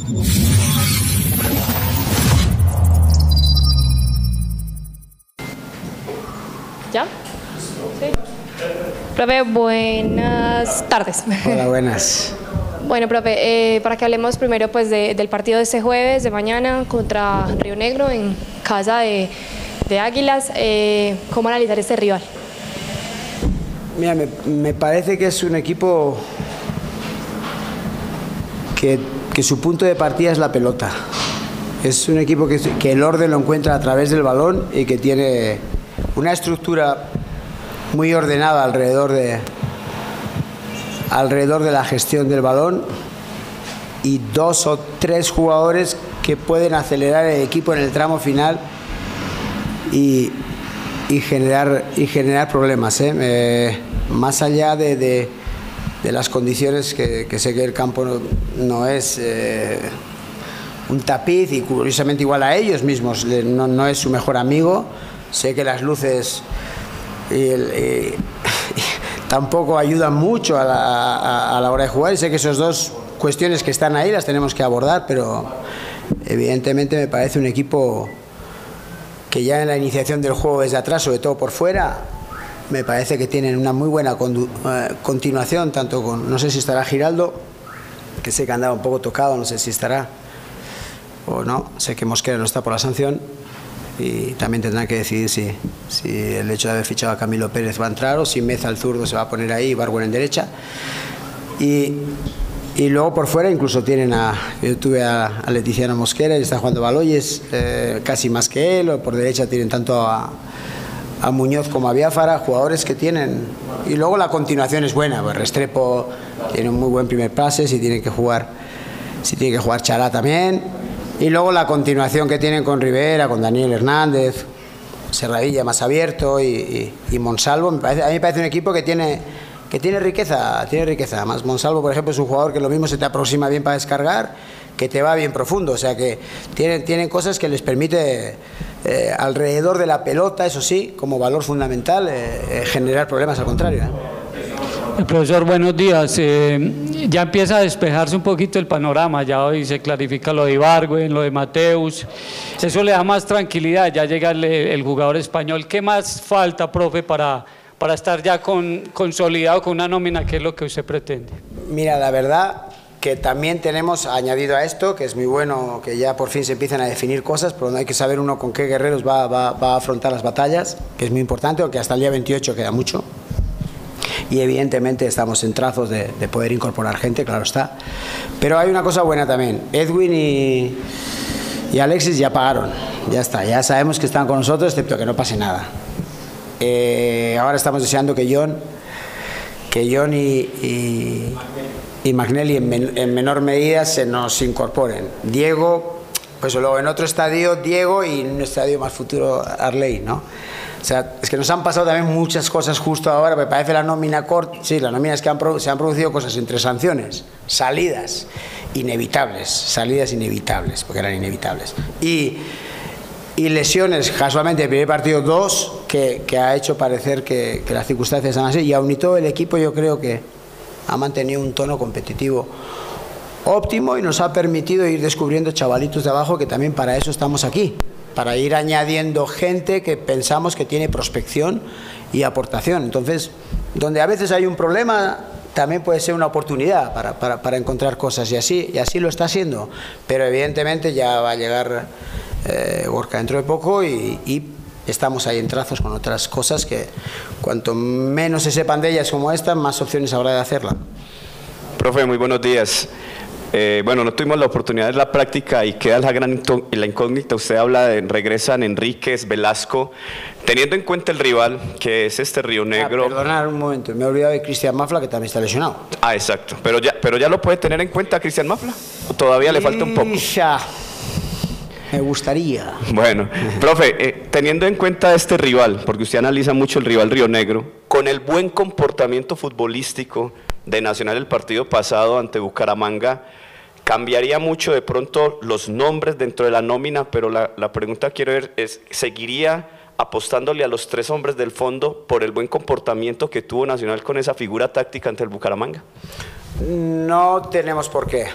¿Ya? Sí. Profe, buenas tardes. Hola, buenas. Bueno, profe, para que hablemos primero pues del partido de este jueves, de mañana, contra Río Negro, en casa de Águilas, ¿cómo analizar este rival? Mira, me parece que es un equipo que su punto de partida es la pelota. Es un equipo que el orden lo encuentra a través del balón y que tiene una estructura muy ordenada alrededor de la gestión del balón y 2 o 3 jugadores que pueden acelerar el equipo en el tramo final y generar problemas, más allá de las condiciones que sé que el campo no es un tapiz, y curiosamente igual a ellos mismos no es su mejor amigo. Sé que las luces tampoco ayudan mucho a la hora de jugar, y sé que esas dos cuestiones que están ahí las tenemos que abordar, pero evidentemente me parece un equipo que ya en la iniciación del juego desde atrás, sobre todo por fuera, me parece que tienen una muy buena continuación, tanto con, no sé si estará Giraldo, que sé que andaba un poco tocado, no sé si estará o no, sé que Mosquera no está por la sanción, y también tendrán que decidir si el hecho de haber fichado a Camilo Pérez va a entrar, o si Meza, el zurdo, se va a poner ahí y Barwen en derecha. Y luego por fuera incluso tienen yo tuve a Leticiano Mosquera y está jugando Baloyes, casi más que él, o por derecha tienen tanto a Muñoz como a Biafara, jugadores que tienen, y luego la continuación es buena, pues Restrepo tiene un muy buen primer pase, si tiene que jugar Chalá también, y luego la continuación que tienen con Rivera, con Daniel Hernández, Serradilla más abierto y Monsalvo. A mí me parece un equipo que tiene riqueza. Además, Monsalvo, por ejemplo, es un jugador que lo mismo se te aproxima bien para descargar, que te va bien profundo, o sea que tienen cosas que les permite alrededor de la pelota, eso sí, como valor fundamental, generar problemas al contrario. Profesor, buenos días. Ya empieza a despejarse un poquito el panorama, ya hoy se clarifica lo de Ibargüen, lo de Mateus, eso le da más tranquilidad, ya llega el jugador español. ¿Qué más falta, profe, para estar ya consolidado con una nómina, que es lo que usted pretende? Mira, la verdad que también tenemos añadido a esto, que es muy bueno, que ya por fin se empiezan a definir cosas, pero no hay que saber uno con qué guerreros va a afrontar las batallas, que es muy importante, porque hasta el día 28 queda mucho. Y evidentemente estamos en trazos de poder incorporar gente, claro está. Pero hay una cosa buena también, Edwin y Alexis ya pagaron, ya está, ya sabemos que están con nosotros, excepto que no pase nada. Ahora estamos deseando que John y McNally en menor medida se nos incorporen. Diego, pues luego en otro estadio Diego, y en un estadio más futuro Arley, ¿no? O sea, es que nos han pasado también muchas cosas justo ahora, me parece la nómina corta. Sí, la nómina es que se han producido cosas entre sanciones, salidas inevitables, porque eran inevitables, y lesiones, casualmente el primer partido 2, que ha hecho parecer que las circunstancias están así, y aun y todo el equipo yo creo que ha mantenido un tono competitivo óptimo y nos ha permitido ir descubriendo chavalitos de abajo, que también para eso estamos aquí, para ir añadiendo gente que pensamos que tiene prospección y aportación. Entonces, donde a veces hay un problema, también puede ser una oportunidad para encontrar cosas, y así lo está haciendo. Pero evidentemente ya va a llegar Gorka dentro de poco, y estamos ahí en trazos con otras cosas que cuanto menos se sepan de ellas como esta, más opciones habrá de hacerla. Profe, muy buenos días. Bueno, no tuvimos la oportunidad de la práctica y queda la incógnita. Usted habla de regresan Enríquez, Velasco, teniendo en cuenta el rival que es este Río Negro. Perdonad un momento, me he olvidado de Cristian Mafla, que también está lesionado. Ah, exacto, pero ya lo puede tener en cuenta Cristian Mafla, ¿o todavía le falta un poco? Me gustaría. Bueno, profe, teniendo en cuenta este rival, porque usted analiza mucho el rival Río Negro, con el buen comportamiento futbolístico de Nacional el partido pasado ante Bucaramanga, cambiaría mucho de pronto los nombres dentro de la nómina, pero la pregunta que quiero ver es, ¿seguiría apostándole a los 3 hombres del fondo por el buen comportamiento que tuvo Nacional con esa figura táctica ante el Bucaramanga? No tenemos por qué.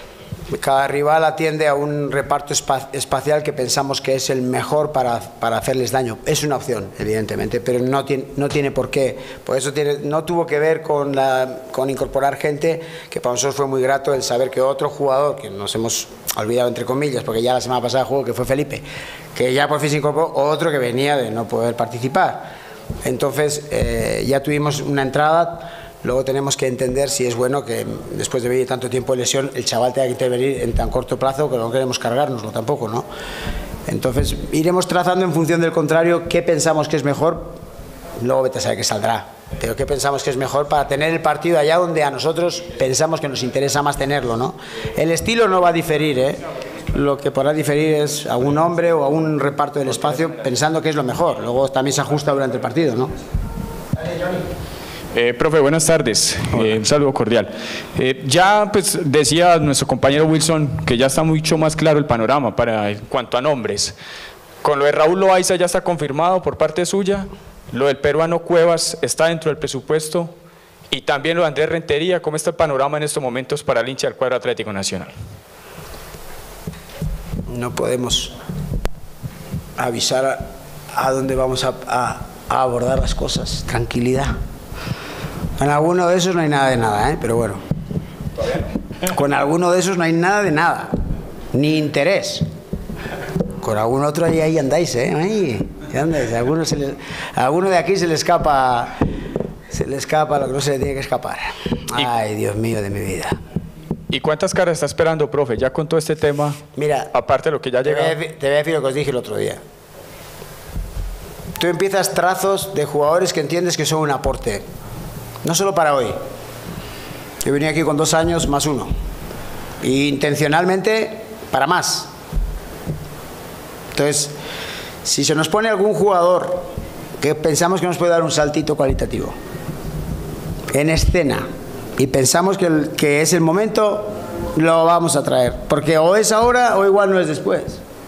Cada rival atiende a un reparto espacial que pensamos que es el mejor para hacerles daño. Es una opción, evidentemente, pero no tiene por qué. Por eso no tuvo que ver con incorporar gente, que para nosotros fue muy grato el saber que otro jugador, que nos hemos olvidado entre comillas, porque ya la semana pasada jugó, que fue Felipe, que ya por fin se incorporó, otro que venía de no poder participar. Entonces ya tuvimos una entrada. Luego tenemos que entender si es bueno que después de vivir tanto tiempo de lesión el chaval tenga que intervenir en tan corto plazo, que no queremos cargárnoslo tampoco, ¿no? Entonces iremos trazando en función del contrario qué pensamos que es mejor, luego vete a saber qué saldrá, pero qué pensamos que es mejor para tener el partido allá donde a nosotros pensamos que nos interesa más tenerlo, ¿no? El estilo no va a diferir, ¿eh? Lo que podrá diferir es a un hombre o a un reparto del espacio pensando que es lo mejor, luego también se ajusta durante el partido, ¿no? Profe, buenas tardes, un saludo cordial. Ya pues decía nuestro compañero Wilson que ya está mucho más claro el panorama en cuanto a nombres. Con lo de Raúl Loaiza ya está confirmado por parte suya, lo del peruano Cuevas está dentro del presupuesto y también lo de Andrés Rentería. ¿Cómo está el panorama en estos momentos para el hincha del cuadro Atlético Nacional? No podemos avisar a dónde vamos a abordar las cosas, tranquilidad. Con alguno de esos no hay nada de nada, pero bueno. Con alguno de esos no hay nada de nada, ni interés. Con algún otro ahí andáis, ahí andáis. A alguno de aquí se le escapa lo que no se le tiene que escapar. Ay, Dios mío de mi vida. ¿Y cuántas caras está esperando, profe, ya con todo este tema? Mira, aparte de lo que ya llega. Te voy a decir lo que os dije el otro día. Tú empiezas trazos de jugadores que entiendes que son un aporte. No solo para hoy. Yo venía aquí con 2 años más 1. Y intencionalmente para más. Entonces, si se nos pone algún jugador que pensamos que nos puede dar un saltito cualitativo en escena y pensamos que es el momento, lo vamos a traer. Porque o es ahora o igual no es después.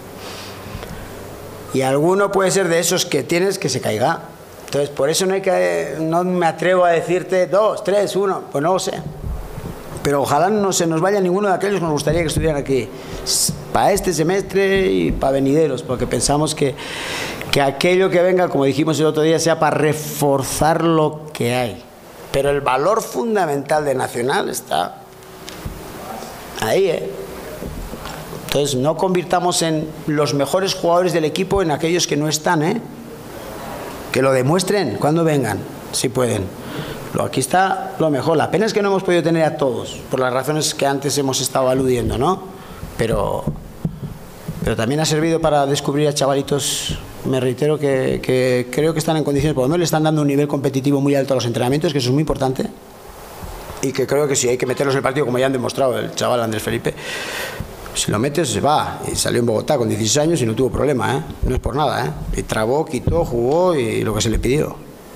Y alguno puede ser de esos que tienes que se caiga. Entonces, por eso no me atrevo a decirte 2, 3, 1, pues no lo sé. Pero ojalá no se nos vaya ninguno de aquellos que nos gustaría que estuvieran aquí para este semestre y para venideros, porque pensamos que aquello que venga, como dijimos el otro día, sea para reforzar lo que hay. Pero el valor fundamental de Nacional está ahí, Entonces, no convirtamos en los mejores jugadores del equipo en aquellos que no están, Que lo demuestren cuando vengan, si pueden. Aquí está lo mejor. La pena es que no hemos podido tener a todos, por las razones que antes hemos estado aludiendo, ¿no? Pero también ha servido para descubrir a chavalitos, me reitero, que creo que están en condiciones, por lo menos le están dando un nivel competitivo muy alto a los entrenamientos, que eso es muy importante, y que creo que si hay que meterlos en el partido, como ya han demostrado el chaval Andrés Felipe, si lo metes, se va. Y salió en Bogotá con 16 años y no tuvo problema, No es por nada, Y trabó, quitó, jugó y lo que se le pidió.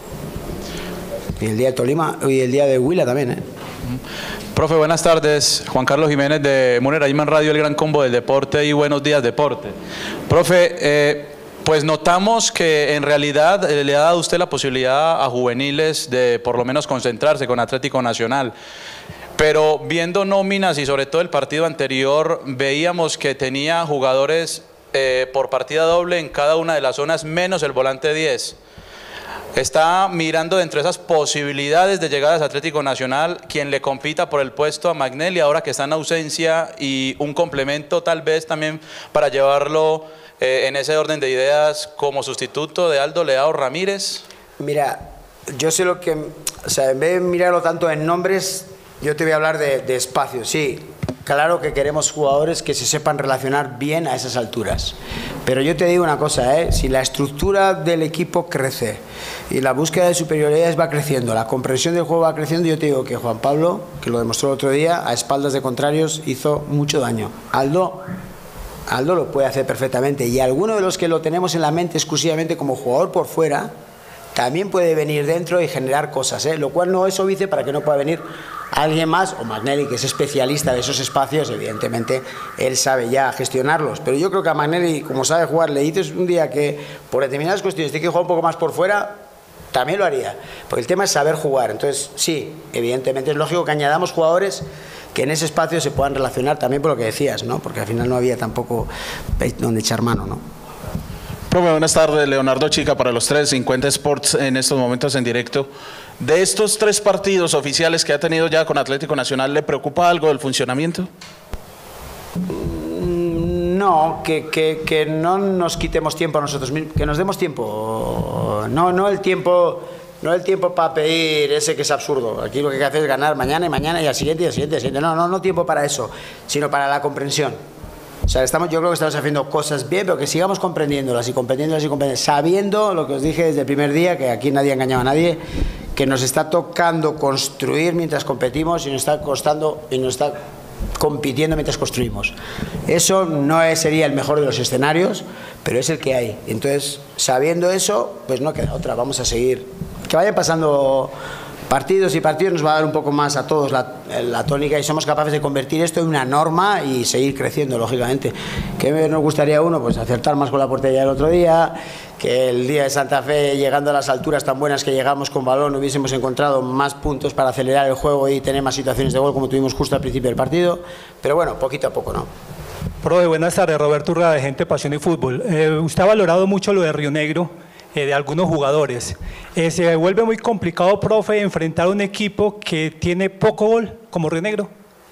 Y el día de Tolima y el día de Huila también, Profe, buenas tardes. Juan Carlos Jiménez de Munera Iman Radio, el Gran Combo del Deporte y Buenos Días Deporte. Profe, pues notamos que en realidad le ha dado usted la posibilidad a juveniles de por lo menos concentrarse con Atlético Nacional. Pero viendo nóminas y sobre todo el partido anterior, veíamos que tenía jugadores por partida doble en cada una de las zonas, menos el volante 10. Está mirando dentro de esas posibilidades de llegadas a Atlético Nacional quien le compita por el puesto a Magnelli ahora que está en ausencia, y un complemento tal vez también para llevarlo en ese orden de ideas como sustituto de Aldo Leao Ramírez. Mira, yo sé lo que, en vez de mirarlo tanto en nombres, yo te voy a hablar de espacio. Sí, claro que queremos jugadores que se sepan relacionar bien a esas alturas. Pero yo te digo una cosa, si la estructura del equipo crece y la búsqueda de superioridades va creciendo, la comprensión del juego va creciendo, yo te digo que Juan Pablo, que lo demostró el otro día, a espaldas de contrarios hizo mucho daño. Aldo lo puede hacer perfectamente, y alguno de los que lo tenemos en la mente exclusivamente como jugador por fuera, también puede venir dentro y generar cosas, lo cual no es obvio para que no pueda venir alguien más, o Magnelli, que es especialista de esos espacios. Evidentemente él sabe ya gestionarlos, pero yo creo que a Magnelli, como sabe jugar, le dices un día que por determinadas cuestiones tiene que jugar un poco más por fuera, también lo haría, porque el tema es saber jugar. Entonces sí, evidentemente es lógico que añadamos jugadores que en ese espacio se puedan relacionar también por lo que decías, ¿no? Porque al final no había tampoco donde echar mano, ¿no? Profe, buenas tardes. Leonardo Chica para los 350 Sports en estos momentos en directo. De estos 3 partidos oficiales que ha tenido ya con Atlético Nacional, ¿le preocupa algo del funcionamiento? No, que no nos quitemos tiempo a nosotros mismos, que nos demos tiempo. No el tiempo para pedir ese que es absurdo. Aquí lo que hay que hacer es ganar mañana y al siguiente y al siguiente y al siguiente. No tiempo para eso, sino para la comprensión. O sea, yo creo que estamos haciendo cosas bien, pero que sigamos comprendiéndolas y comprendiéndolas, sabiendo lo que os dije desde el primer día, que aquí nadie ha engañado a nadie, que nos está tocando construir mientras competimos y nos está costando y nos está compitiendo mientras construimos. Eso no sería el mejor de los escenarios, pero es el que hay. Entonces, sabiendo eso, pues no queda otra, vamos a seguir. Que vayan pasando partidos y partidos nos va a dar un poco más a todos la tónica y somos capaces de convertir esto en una norma y seguir creciendo, lógicamente. ¿Qué nos gustaría uno? Pues acertar más con la portería del otro día, que el día de Santa Fe, llegando a las alturas tan buenas que llegamos con balón, hubiésemos encontrado más puntos para acelerar el juego y tener más situaciones de gol como tuvimos justo al principio del partido, pero bueno, poquito a poco, ¿no? Profe, buenas tardes. Roberto Urra, de Gente, Pasión y Fútbol. Usted ha valorado mucho lo de Río Negro, de algunos jugadores. ¿Se vuelve muy complicado, profe, enfrentar a un equipo que tiene poco gol, como Río Negro?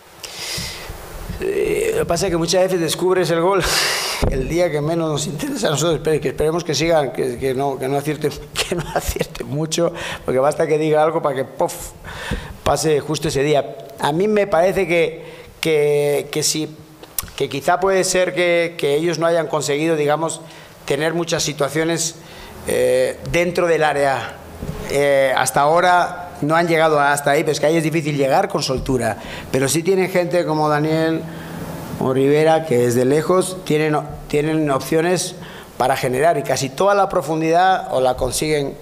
Lo que pasa es que muchas veces descubres el gol el día que menos nos interesa a nosotros, que esperemos que sigan, que no acierte mucho, porque basta que diga algo para que pase justo ese día. A mí me parece que quizá puede ser que ellos no hayan conseguido, digamos, tener muchas situaciones dentro del área. Hasta ahora no han llegado hasta ahí, pero es que ahí es difícil llegar con soltura, pero sí tienen gente como Daniel o Rivera que desde lejos tienen opciones para generar, y casi toda la profundidad o la consiguen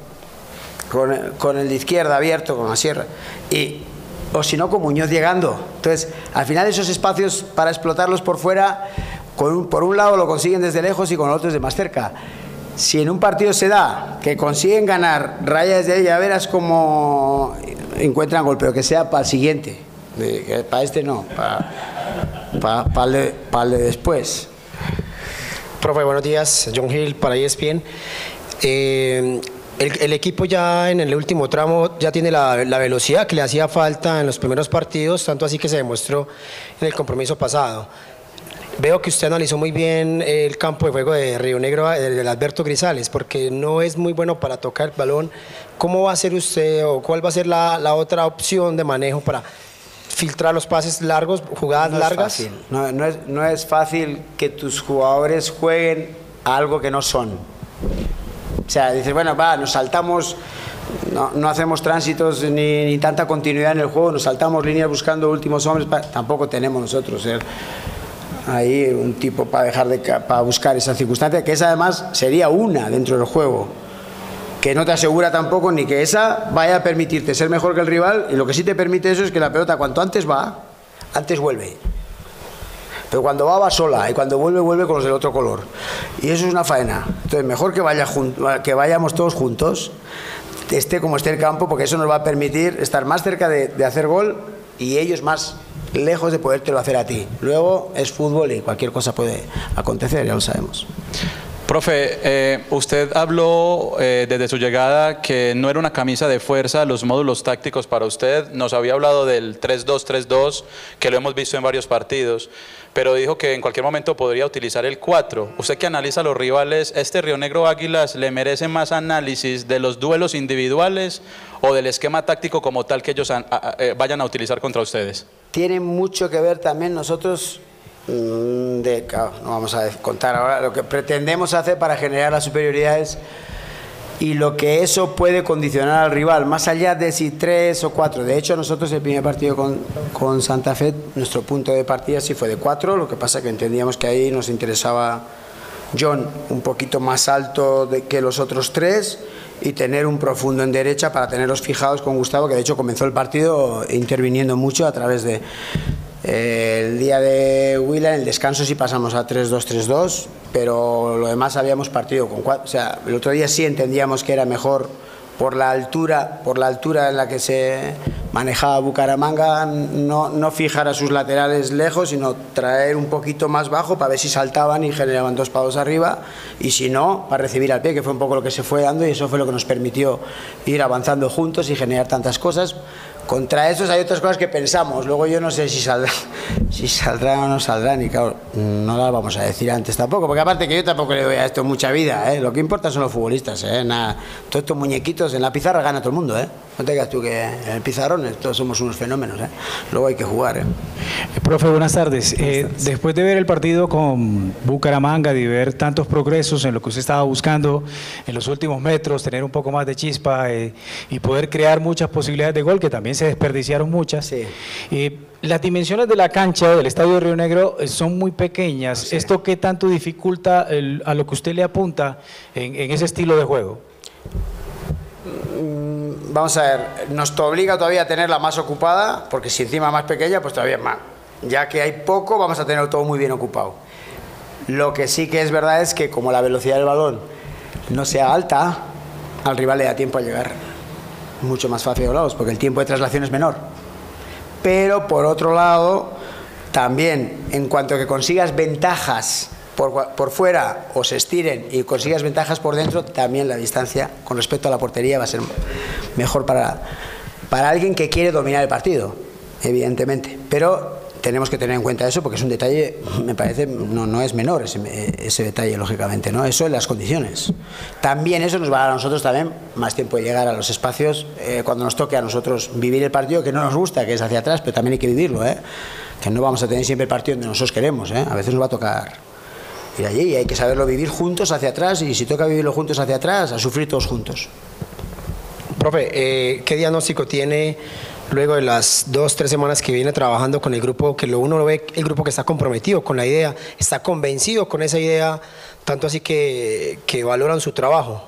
con el de izquierda abierto, con la sierra, o si no con Muñoz llegando. Entonces al final esos espacios para explotarlos por fuera, por un lado lo consiguen desde lejos y con el otro desde más cerca. Si en un partido se da que consiguen ganar raya desde ahí, ya verás cómo encuentran gol, pero que sea para el siguiente, para este no, para el de después. Profe, buenos días. John Hill para ESPN. El equipo ya en el último tramo ya tiene la velocidad que le hacía falta en los primeros partidos, tanto así que se demostró en el compromiso pasado. Veo que usted analizó muy bien el campo de juego de Río Negro, del Alberto Grisales, porque no es muy bueno para tocar el balón. ¿Cómo va a ser usted o cuál va a ser la otra opción de manejo para filtrar los pases largos, jugadas largas? No es fácil que tus jugadores jueguen a algo que no son. O sea, dices, bueno, nos saltamos, no hacemos tránsitos ni tanta continuidad en el juego, nos saltamos líneas buscando últimos hombres, tampoco tenemos nosotros ahí un tipo para buscar esa circunstancia, que esa además sería una dentro del juego, que no te asegura tampoco ni que esa vaya a permitirte ser mejor que el rival, y lo que sí te permite eso es que la pelota cuanto antes va, antes vuelve. Pero cuando va sola, y cuando vuelve con los del otro color. Y eso es una faena. Entonces mejor que vayamos todos juntos, esté como esté el campo, porque eso nos va a permitir estar más cerca de hacer gol y ellos más lejos de podértelo hacer a ti. Luego es fútbol y cualquier cosa puede acontecer, ya lo sabemos. Profe, usted habló desde su llegada que no era una camisa de fuerza los módulos tácticos para usted. Nos había hablado del 3-2-3-2, que lo hemos visto en varios partidos, pero dijo que en cualquier momento podría utilizar el 4. Usted que analiza a los rivales, ¿este Río Negro Águilas le merece más análisis de los duelos individuales o del esquema táctico como tal que ellos vayan a utilizar contra ustedes? Tiene mucho que ver también nosotros, no vamos a contar ahora lo que pretendemos hacer para generar las superioridades y lo que eso puede condicionar al rival, más allá de si 3 o 4. De hecho, nosotros el primer partido con Santa Fe, nuestro punto de partida sí fue de 4, lo que pasa es que entendíamos que ahí nos interesaba John un poquito más alto que los otros 3 y tener un profundo en derecha para tenerlos fijados con Gustavo, que de hecho comenzó el partido interviniendo mucho a través de el día de Huila. En el descanso sí pasamos a 3-2-3-2, pero lo demás habíamos partido con 4. O sea, el otro día sí entendíamos que era mejor por la altura en la que se manejaba Bucaramanga, no fijar a sus laterales lejos, sino traer un poquito más bajo para ver si saltaban y generaban 2 palos arriba, y si no, para recibir al pie, que fue un poco lo que se fue dando, y eso fue lo que nos permitió ir avanzando juntos y generar tantas cosas. Contra esos hay otras cosas que pensamos, luego yo no sé si saldrán o no saldrán, y claro, no las vamos a decir antes tampoco, porque aparte que yo tampoco le doy a esto mucha vida, lo que importa son los futbolistas, nada, todos estos muñequitos en la pizarra gana todo el mundo, no te digas tú que en el pizarrón todos somos unos fenómenos, luego hay que jugar. Profe, buenas tardes. Después de ver el partido con Bucaramanga, de ver tantos progresos en lo que usted estaba buscando en los últimos metros, tener un poco más de chispa y poder crear muchas posibilidades de gol, que también se desperdiciaron muchas. Sí. Las dimensiones de la cancha del Estadio de Río Negro son muy pequeñas. Sí. ¿Esto qué tanto dificulta a lo que usted le apunta en ese estilo de juego? Vamos a ver, nos obliga todavía a tenerla más ocupada, porque si encima más pequeña, pues todavía más. Ya que hay poco, vamos a tener todo muy bien ocupado. Lo que sí que es verdad es que como la velocidad del balón no sea alta, al rival le da tiempo a llegar mucho más fácil a los lados, porque el tiempo de traslación es menor. Pero por otro lado, también en cuanto a que consigas ventajas por fuera o se estiren y consigas ventajas por dentro, también la distancia con respecto a la portería va a ser mejor para alguien que quiere dominar el partido, evidentemente. Pero tenemos que tener en cuenta eso, porque es un detalle, me parece, no es menor ese detalle, lógicamente, ¿no? Eso en las condiciones. También eso nos va a dar a nosotros también más tiempo de llegar a los espacios cuando nos toque a nosotros vivir el partido, que no nos gusta, que es hacia atrás, pero también hay que vivirlo, que no vamos a tener siempre el partido donde nosotros queremos, a veces nos va a tocar ir allí y hay que saberlo vivir juntos hacia atrás, y si toca vivirlo juntos hacia atrás, a sufrir todos juntos. Profe, ¿qué diagnóstico tiene luego de las 2-3 semanas que viene trabajando con el grupo, que uno lo ve, el grupo que está comprometido con la idea, está convencido con esa idea, tanto así que valoran su trabajo?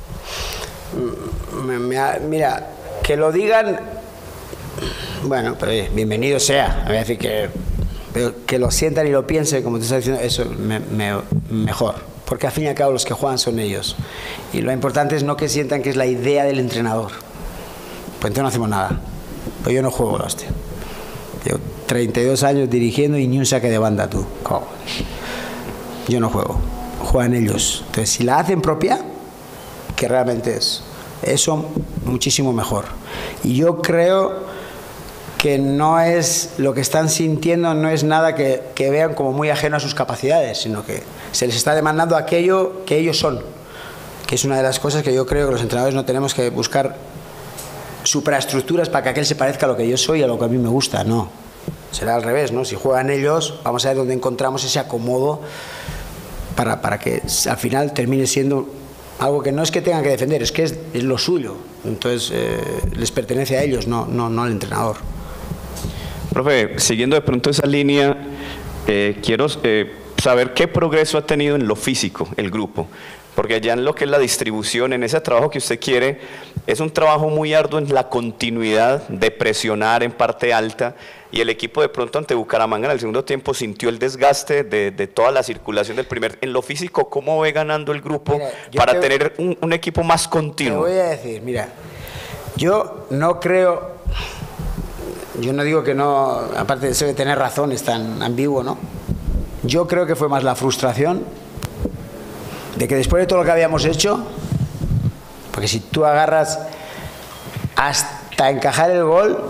Mira, que lo digan, bueno, pero bienvenido sea, a decir que lo sientan y lo piensen, como te estás diciendo, eso mejor, porque al fin y al cabo los que juegan son ellos, y lo importante es no que sientan que es la idea del entrenador, pues entonces no hacemos nada. Pues yo no juego, hostia. Llevo 32 años dirigiendo y ni un saque de banda, tú. ¿Cómo? Yo no juego, juegan ellos. Entonces, si la hacen propia, que realmente es eso, muchísimo mejor. Y yo creo que no es lo que están sintiendo, no es nada que vean como muy ajeno a sus capacidades, sino que se les está demandando aquello que ellos son, que es una de las cosas que yo creo que los entrenadores no tenemos que buscar supraestructuras para que aquel se parezca a lo que yo soy y a lo que a mí me gusta, no. Será al revés, ¿no? Si juegan ellos, vamos a ver dónde encontramos ese acomodo para que al final termine siendo algo que no es que tengan que defender, es que es lo suyo. Entonces, les pertenece a ellos, no al entrenador. Profe, siguiendo de pronto esa línea, quiero saber qué progreso ha tenido en lo físico el grupo. Porque allá en lo que es la distribución, en ese trabajo que usted quiere, es un trabajo muy arduo en la continuidad de presionar en parte alta, y el equipo de pronto ante Bucaramanga en el segundo tiempo sintió el desgaste de toda la circulación del primer. En lo físico, ¿cómo ve ganando el grupo para tener un equipo más continuo? Te voy a decir, mira, yo no creo, yo no digo que no, aparte de eso de tener razón, es tan ambiguo, ¿no? Yo creo que fue más la frustración de que después de todo lo que habíamos hecho, porque si tú agarras hasta encajar el gol,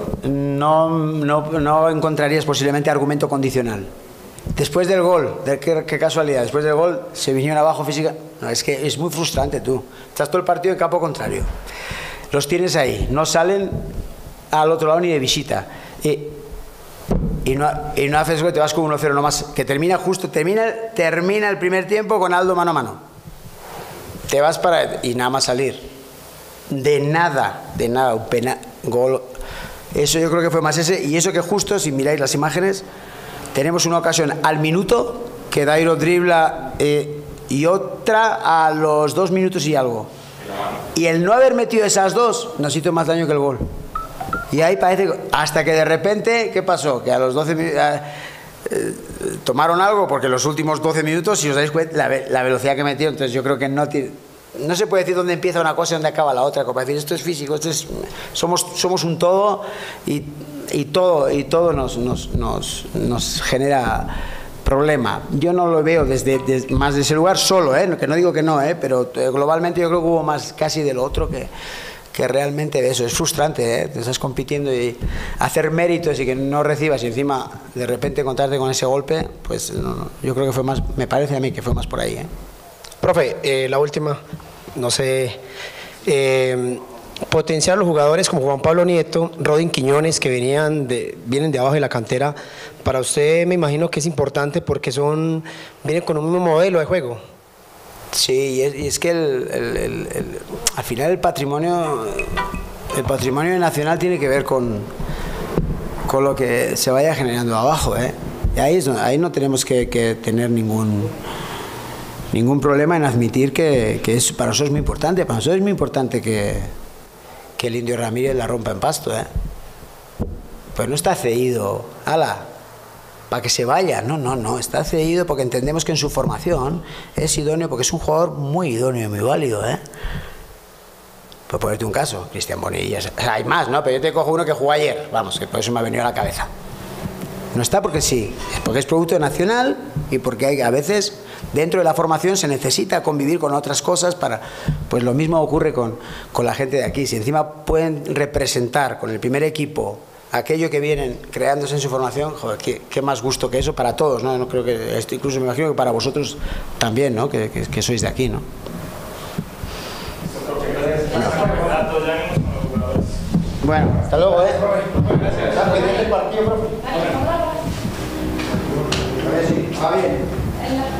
no encontrarías posiblemente argumento condicional. Después del gol, qué casualidad, después del gol se vinieron abajo física. No, es que es muy frustrante, tú. Estás todo el partido en campo contrario. Los tienes ahí, no salen al otro lado ni de visita. Y no haces gol, te vas con 1-0 nomás, que termina el primer tiempo con Aldo mano a mano. Te vas y nada más salir. De nada, un gol. Eso yo creo que fue más ese, y eso que justo, si miráis las imágenes, tenemos una ocasión al minuto, que Dairo dribla, y otra a los 2 minutos y algo. Y el no haber metido esas dos nos hizo más daño que el gol. Y ahí parece, hasta que de repente, ¿qué pasó? Que a los 12 minutos tomaron algo, porque los últimos 12 minutos, si os dais cuenta, la velocidad que metió, entonces yo creo que no tiene... no se puede decir dónde empieza una cosa y dónde acaba la otra, como decir, esto es físico, somos un todo y todo nos genera problema. Yo no lo veo más de ese lugar solo, que no digo que no, pero globalmente yo creo que hubo más casi de lo otro que realmente de eso. Es frustrante, te estás compitiendo y hacer méritos y que no recibas y encima de repente encontrarte con ese golpe, pues no, yo creo que fue más, me parece a mí que fue más por ahí. Profe, la última, no sé, potenciar los jugadores como Juan Pablo Nieto, Rodin Quiñones, que vienen de abajo de la cantera, para usted me imagino que es importante porque vienen con un mismo modelo de juego. Sí, y es que al final el patrimonio nacional tiene que ver con lo que se vaya generando abajo, Y ahí no tenemos que tener ningún problema en admitir que para nosotros es muy importante. Para nosotros es muy importante que el Indio Ramírez la rompa en Pasto, Pues no está cedido, para que se vaya, no, está cedido porque entendemos que en su formación es idóneo, porque es un jugador muy idóneo y muy válido, Por ponerte un caso, Cristian Bonilla, hay más, ¿no? Pero yo te cojo uno que jugó ayer, vamos, que por eso me ha venido a la cabeza. No está porque sí, es porque es producto nacional y porque a veces dentro de la formación se necesita convivir con otras cosas pues lo mismo ocurre con la gente de aquí. Si encima pueden representar con el primer equipo aquello que vienen creándose en su formación, joder, qué más gusto que eso para todos, ¿no? No creo que, incluso me imagino que para vosotros también, ¿no? Que sois de aquí, ¿no? Bueno, hasta luego, Gracias. Va bien.